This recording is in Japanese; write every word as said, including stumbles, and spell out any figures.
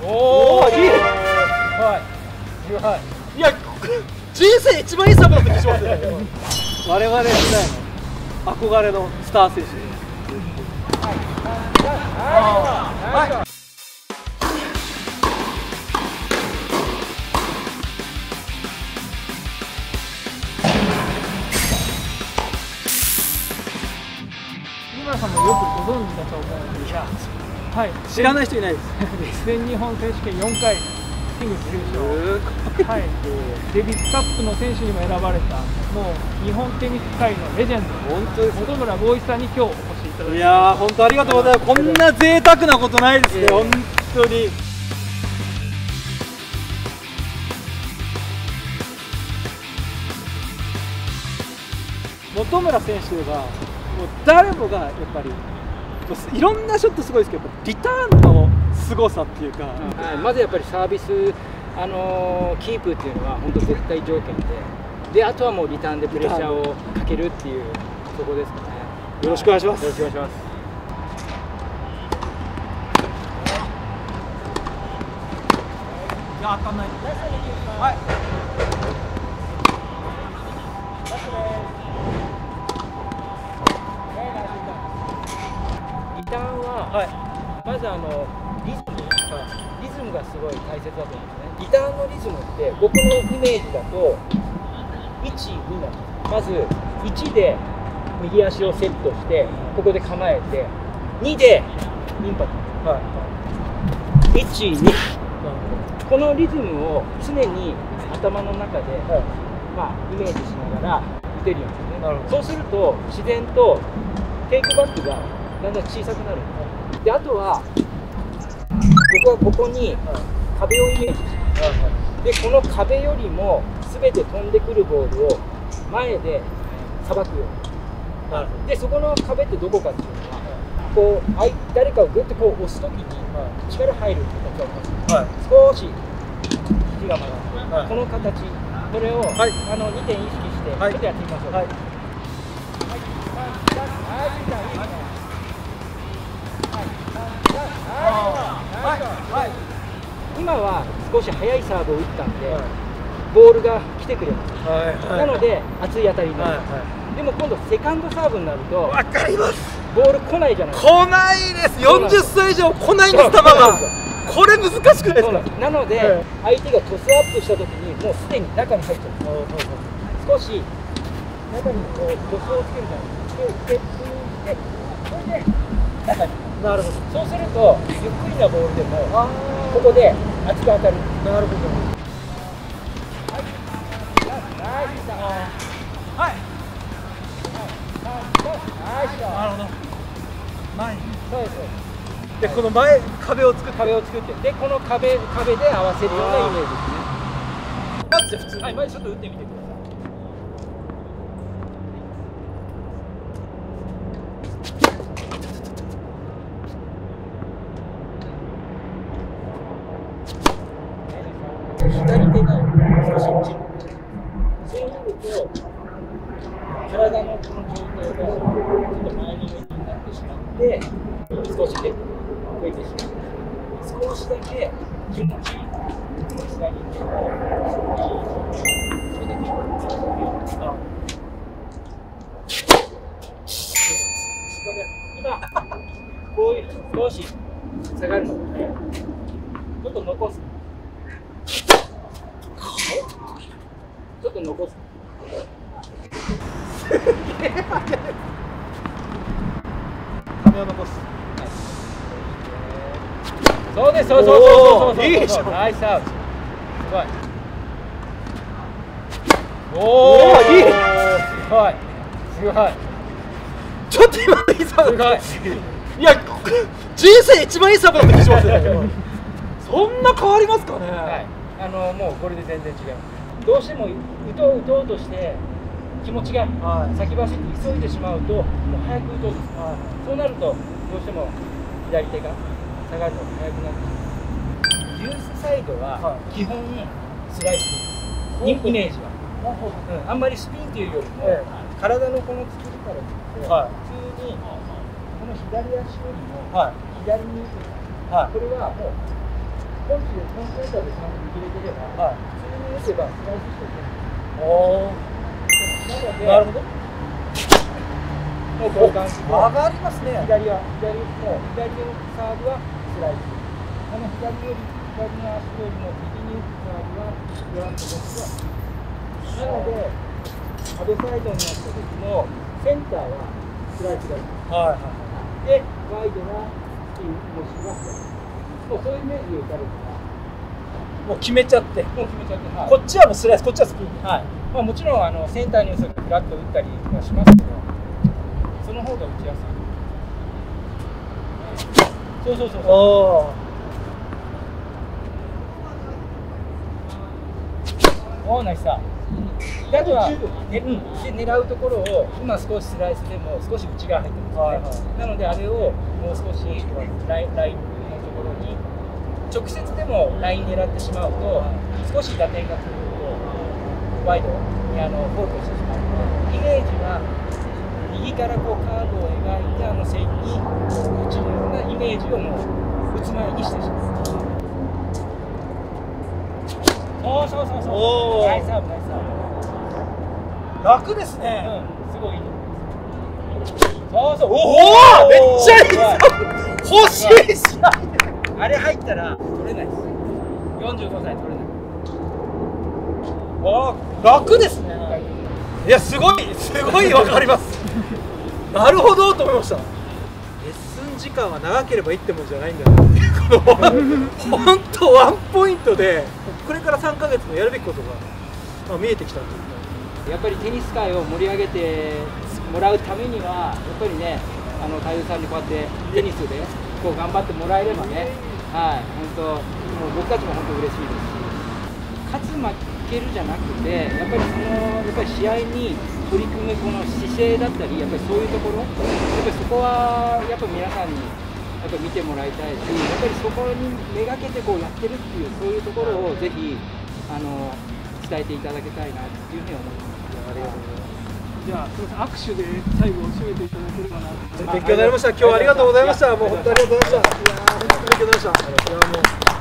おお、いい。はい。はい。いや、人生一番いいサーブだった気しますね。我々時代の憧れのスター選手。はい。はい。 井村さんもよくご存知だと思うんですが、はい、 知らない人いないです。 全日本選手権よんかいシングル優勝、はい、デビスカップの選手にも選ばれた、もう日本テニス界のレジェンド、本当です本村剛一さんに今日お越しいただきました。いやー、本当ありがとうございます。こんな贅沢なことないですね、本当に。本村選手といえば、もう誰もがやっぱりいろんなショットすごいですけど、リターンの凄さっていうか、 はい、まずやっぱりサービス、あのー、キープっていうのは本当絶対条件で、であとはもうリターンでプレッシャーをかけるっていうそこですかね。 よろしくお願いします。 よろしくお願いします。 いや、当たんない。はい。 リターンは、はい、まずあのリズム、はい、リズムがすごい大切だと思うんですね。リターンのリズムって僕のイメージだといち、になんです。まずいちで右足をセットしてここで構えて、にでインパクト、はい、いち、に、このリズムを常に頭の中で、はい、まあ、イメージしながら打てるようにですね。そうすると自然とテイクバックがだんだん小さくなるんです。で、あとは僕はここに壁をイメージします。で、この壁よりも全て飛んでくるボールを前でさばくように。で、そこの壁ってどこかっていうのは、こう誰かをグッとこう押すときに力入るって形があります。はい、少し肘が曲がって、はい、この形、これを、はい、あのにてん意識して、はい、ちょっとやってみましょう。はい、今は少し速いサーブを打ったんで、はい、ボールが来てくれます。はいはい、なので熱い当たりになります。はいはい、でも今度セカンドサーブになるとわかります。 ボール来ないじゃないですか。 来ないです。よんじゅっさい以上来ないんです、球が。これ難しくないですか。 なので、はい、相手がトスアップしたときにもうすでに中に入っちゃうんです。少し中にこうトスをつけるじゃないですか。で、で、それで中に。なるほど。そうするとゆっくりなボールでもここで熱く当たる。なるほど。はい。ナイスだ。はい。 なるほど。ない。 そうです。 で、この前壁を作って壁を作って、でこの壁壁で合わせるようなイメージですね。 まずじゃ普通に。 はい、まずちょっと打ってみてください。左手が少し落ちる。そうなると体のこの状態がちょっと前にになってしまって、少しで増えてしまう。少しだけ気持ちいい下に手をそれで今こういう少し下がるので、ちょっと残す。ちょっと残す。 壁を残す。 そうです、そうそうそうそうそう。 いいでしょ。 ナイスアウト。すごい。 おお、いい。 すごい。すごい。 ちょっと今のいいサーブ。 すごい。 いや、人生一番いいサーブだった気しますね。そんな変わりますかね。 はい。あのもうこれで全然違う。どうしても打とう打とうとして気持ちが先走って急いでしまうと、もう早く打とうとする。はい、そうなるとどうしても左手が下がるのが速くなってしまう。デュースサイドは基本スライスイメージは、うん、あんまりスピンというよりも、ええ、体のこの作りから言って、はい、普通にこの左足よりも左に打つ、はい、これはもうポンチでコンセントでちゃんと握れてれば、はい、普通に打てばスライスしていける。おー。なるほど。もうこういう感じで上がりますね。 左は左もう左のサーブはスライス。あの左より左の足よりも右に打つサーブはフラントボックスは。なのでアドサイドになった時もセンターはスライスがいい。はいはい。でワイドなスピンもしくはスライス。もうそういうイメージで打たれるから。 もう決めちゃって。 もう決めちゃって。はい、 こっちはもうスライス、こっちはスピン。はい。 まあもちろんあのセンターにフラッと打ったりはしますけど、その方が打ちやすい。そうそうそうそう。おお。ナイスさ。であとは、ね、うん、で狙うところを今少しスライスでも少し内側入ってますね。はいはい、なのであれをもう少しラインラインのところに直接でもライン狙ってしまうと少し打点がつくとワイドにあのフォールしてしまうので、イメージは右からこうカーブを描いてあの線に打ちるようなイメージをもう打つ前にしてしまう。そうそうそうそう。ナイスサーブナイスサーブ。 楽ですね。 うん、すごいいい。そうそう。 おお、めっちゃいい。欲しいし。 あれ入ったら取れないです。よんじゅうごさい取れない。 ああ、楽ですね。いや、すごい、すごいわかります。なるほどと思いました。レッスン時間は長ければいいってもんじゃないんだよな。本当ワンポイントで、これからさんかげつもやるべきことが、まあ、見えてきたというか。 やっぱりテニス界を盛り上げてもらうためには、やっぱりね、あの太陽さんにこうやってテニスでこう頑張ってもらえればね、はい、本当、もう僕たちも本当嬉しいですし、勝つ負けるじゃなくて、やっぱりそのやっぱり試合に取り組むこの姿勢だったり、やっぱりそういうところ、やっぱりそこはやっぱり皆さんにやっぱり見てもらいたいし、やっぱりそこにめがけてこうやってるっていうそういうところをぜひあの伝えていただきたいなっていうふうに思います。 ありがとうございます。じゃあ、すみません、握手で最後締めていただければなと。 勉強になりました。今日はありがとうございました。もう本当にありがとうございました。いやー、本当に勉強になりました。いやもう。